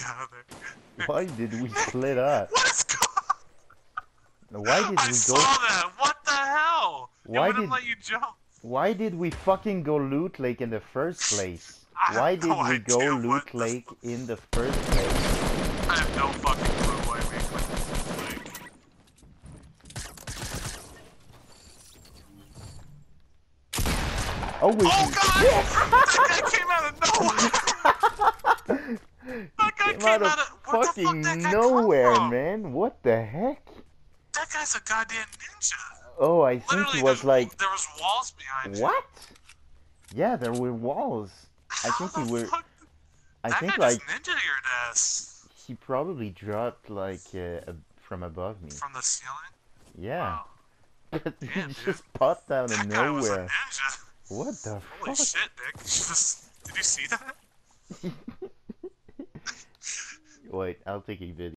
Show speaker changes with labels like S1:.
S1: out of there.
S2: Why did we split up?
S1: What is going on?
S2: Why did we
S1: I
S2: go?
S1: saw that. What the hell?
S2: Why
S1: It wouldn't
S2: did
S1: let you jump.
S2: Why did we fucking go Loot Lake in the first place?
S1: I
S2: Why
S1: have no
S2: did we go
S1: idea
S2: Loot
S1: what the
S2: Lake in the first place?
S1: I have no fucking clue why we went like.
S2: Oh, we.
S1: Oh god! That guy came out of nowhere! That guy
S2: Came out of
S1: where the fuck
S2: fucking
S1: that guy
S2: nowhere,
S1: come from?
S2: man. What the heck?
S1: That guy's a goddamn ninja.
S2: Oh, I think
S1: Literally,
S2: he was like.
S1: there was walls behind you.
S2: What? Yeah, there were walls. I think
S1: How
S2: he
S1: the
S2: were.
S1: fuck?
S2: I
S1: That
S2: think
S1: guy
S2: like
S1: just ninja your ass.
S2: he probably dropped like from above me.
S1: From the ceiling?
S2: Yeah.
S1: Wow.
S2: But he
S1: Damn,
S2: just popped out of
S1: that guy was a
S2: nowhere.
S1: ninja.
S2: What the
S1: Holy
S2: fuck?
S1: shit, Nick. Did you see that?
S2: Wait, I'll take a video.